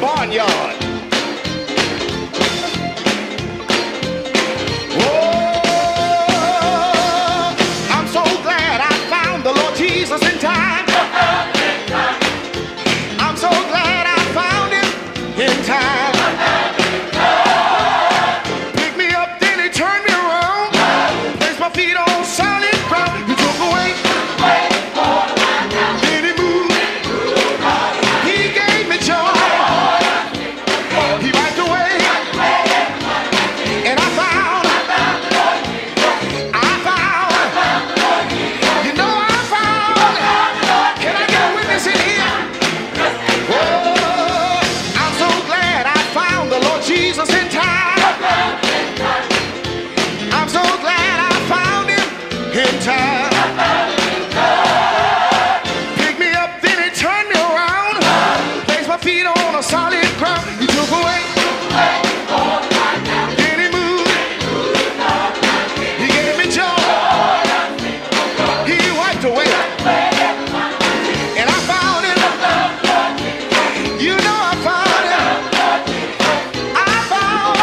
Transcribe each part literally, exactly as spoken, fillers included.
barnyard. Oh, I'm so glad I found the Lord Jesus in time. I'm so glad I found him in time. Picked me up, then he turned me around. Placed my feet on solid ground. He took away. Then he moved. He gave me joy. He wiped away. And I found, I found, you know I found. Can I get a witness in here? Oh, I'm so glad I found the Lord Jesus in time. I'm so glad I found him in time. Picked me up, then he turned me around. Placed my feet on a solid ground. He took away. Then he moved. He gave me joy. He wiped away. And I found him. You know I found him. I found.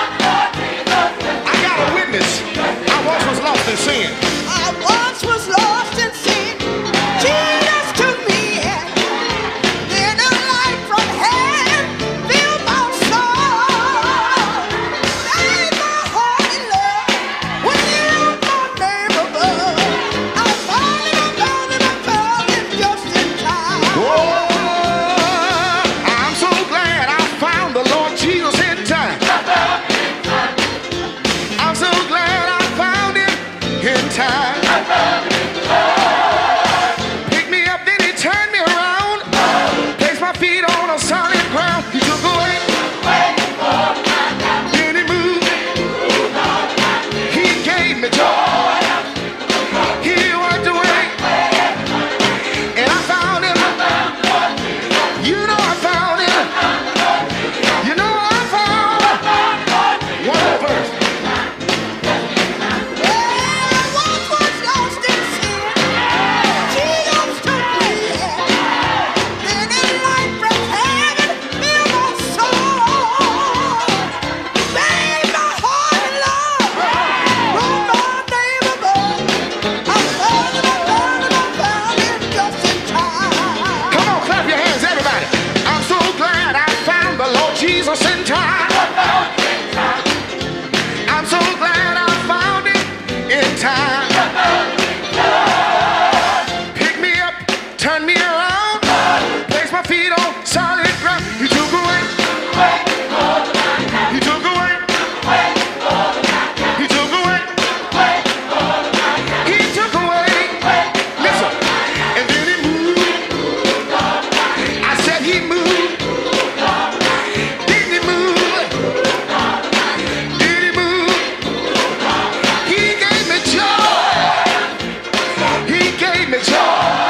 I got a witness. I once was lost in sin. I once was lost in sin. Jesus took me in. Then a light from heaven filled my soul. Made my heart in love. When you wrote my name above, I found him, I found him, I found him just in time. Oh, I'm so glad I found the Lord Jesus in time. I'm so glad I found him in time. Picked me up, then he turned me around. Placed my feet on a solid ground. He took away. Then he moved. He gave me joy. He wiped away. And I found him. You know I found him. You know I found one more verse. Well, I once was lost in sin. Jesus took me in. Then a light from heaven filled my soul. Made my heart in love. Wrote my name above. I found him, I found him, I found him just in time. Come on, clap your hands, everybody. I'm so glad I found the Lord Jesus in time. I'm so glad I found him in time. Picked me up, turned me around, placed my feet on solid ground. He took away. He took away. He took away. He took away. Listen, and then he moved. I said he moved. Did he move? Did he move? He gave me joy. He gave me joy.